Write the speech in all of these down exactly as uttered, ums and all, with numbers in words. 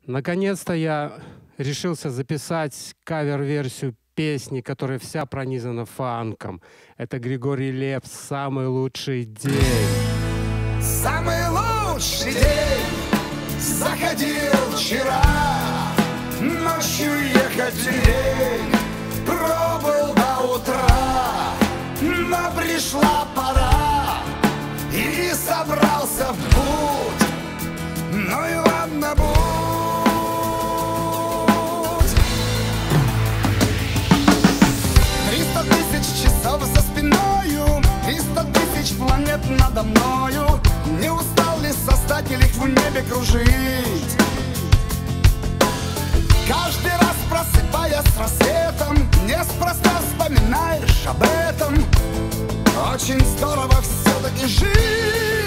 Наконец-то я решился записать кавер-версию песни, которая вся пронизана фанком. Это Григорий Лепс «Самый лучший день». Самый лучший день заходил вчера, ночью ехать лень, пробыл до утра, но пришла пора, и собрался в путь. Ну и ладно, будь. Триста тысяч часов за спиною, триста тысяч планет надо мною. Не устал ли создатель их в небе кружить? Каждый раз просыпаясь с рассветом, неспроста вспоминаешь об этом. Очень здорово все-таки жить.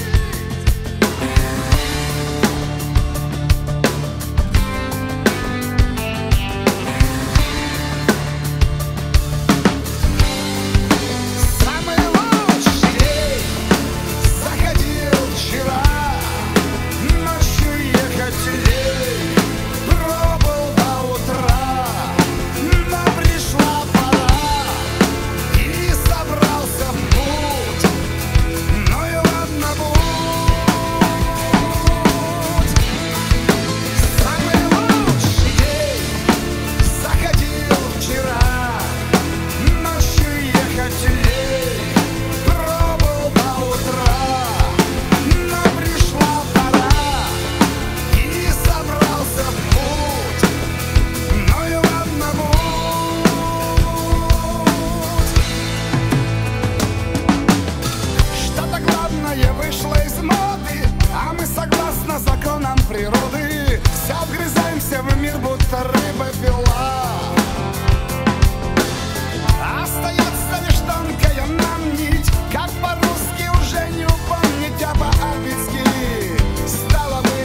Природы, вся вгрызаемся в мир, будто рыба-пила. Остается лишь тонкая нам нить, как по-русски уже не упомнить, а по-альпински стало бы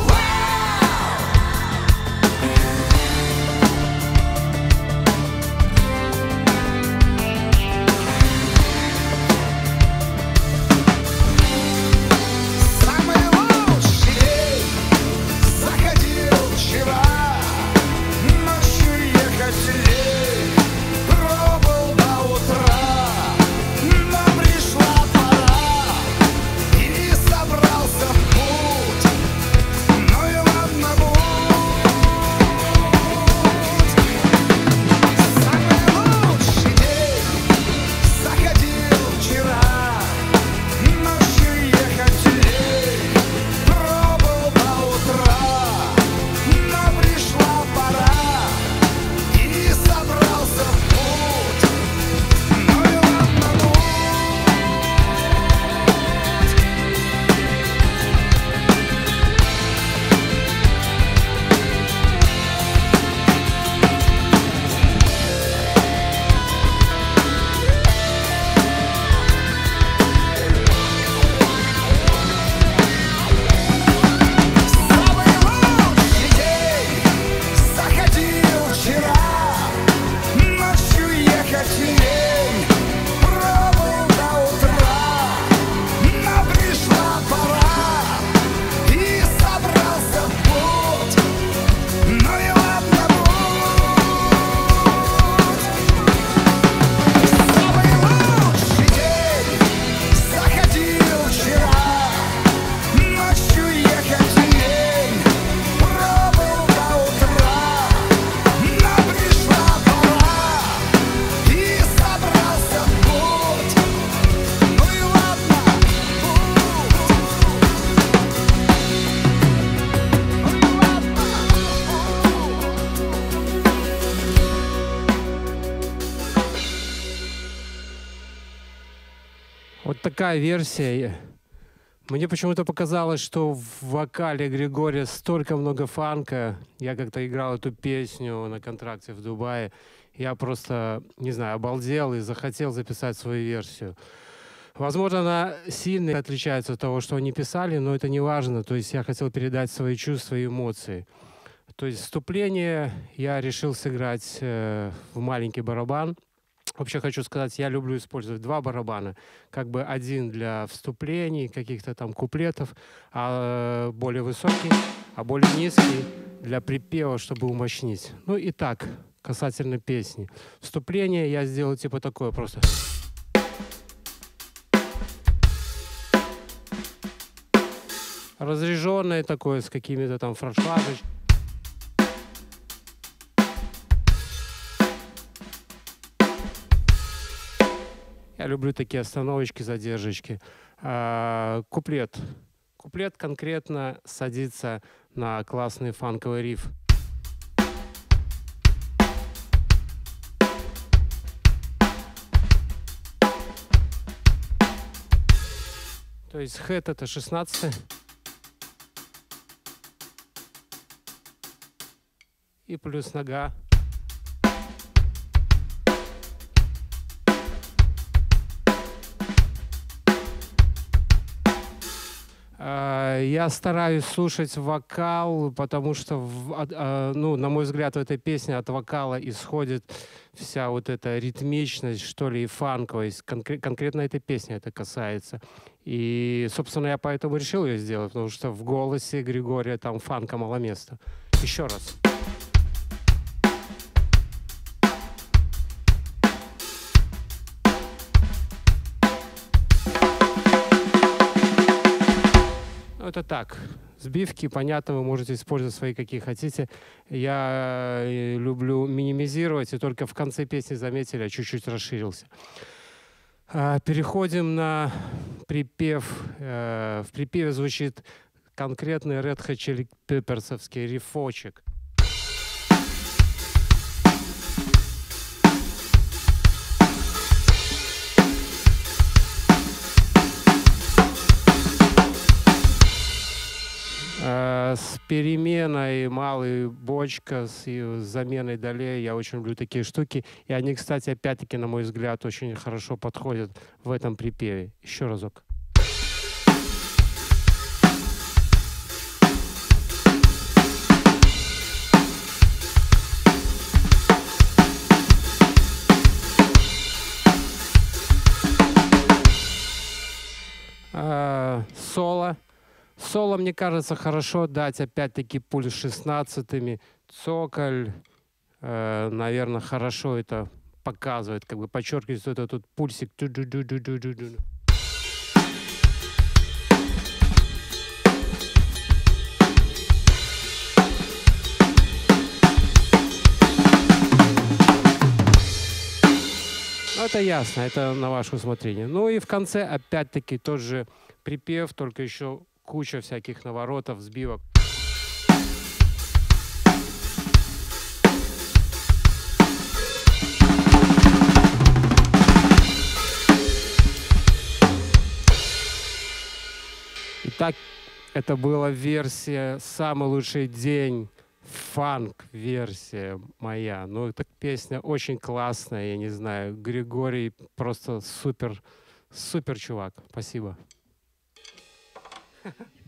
Вот такая версия. Мне почему-то показалось, что в вокале Григория столько много фанка. Я как-то играл эту песню на контракте в Дубае. Я просто, не знаю, обалдел и захотел записать свою версию. Возможно, она сильно отличается от того, что они писали, но это не важно. То есть я хотел передать свои чувства и эмоции. То есть вступление я решил сыграть э, в маленький барабан. Вообще хочу сказать, я люблю использовать два барабана. Как бы один для вступлений, каких-то там куплетов, а более высокий, а более низкий для припева, чтобы умощнить. Ну и так, касательно песни. Вступление я сделал типа такое просто. Разряженное такое, с какими-то там франшажечками. Я люблю такие остановочки, задержечки. А, куплет. Куплет конкретно садится на классный фанковый риф. То есть хэт это шестнадцатый. И плюс нога. Я стараюсь слушать вокал, потому что, в, ну, на мой взгляд, в этой песне от вокала исходит вся вот эта ритмичность, что ли, и фанковость. Конкрет, конкретно этой песни это касается. И, собственно, я поэтому решил ее сделать, потому что в голосе Григория там фанка мало места. Еще раз. Это так, сбивки, понятно, вы можете использовать свои, какие хотите. Я люблю минимизировать, и только в конце песни, заметили, я чуть-чуть расширился. Переходим на припев. В припеве звучит конкретный Red Hot Chili Peppers'овский рифочек. С переменой малый бочка, с, с заменой долей. Я очень люблю такие штуки. И они, кстати, опять-таки, на мой взгляд, очень хорошо подходят в этом припеве. Еще разок. А, соло. Соло, мне кажется, хорошо дать, опять-таки, пульс шестнадцатыми. Цоколь, э, наверное, хорошо это показывает, как бы подчеркивает, что это тут пульсик. Ну, это ясно, это на ваше усмотрение. Ну и в конце, опять-таки, тот же припев, только еще куча всяких наворотов, сбивок. Итак, это была версия «Самый лучший день», фанк-версия моя. Ну, эта песня очень классная, я не знаю. Григорий просто супер, супер чувак. Спасибо. Ha ha.